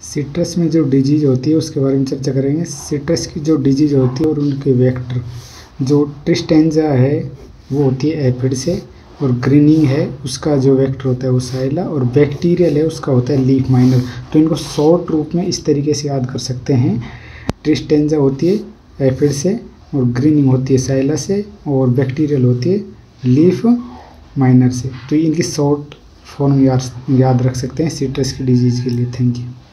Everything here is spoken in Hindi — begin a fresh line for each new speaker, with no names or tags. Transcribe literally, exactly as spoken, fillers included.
सिट्रस में जो डिजीज होती है उसके बारे में चर्चा करेंगे। सिट्रस की जो डिजीज होती है और उनके वेक्टर, जो ट्रिस्टेंजा है वो होती है एफिड से, और ग्रीनिंग है उसका जो वेक्टर होता है वो साइला, और बैक्टीरियल है उसका होता है लीफ माइनर। तो इनको शॉर्ट रूप में इस तरीके से याद कर सकते हैं। ट्रिस्टेंजा होती है एफिड से, और ग्रीनिंग होती है साइला से, और बैक्टीरियल होती है लीफ माइनर से। तो इनकी शॉर्ट फॉर्म याद याद रख सकते हैं सिट्रस की डिजीज़ के लिए। Thank you.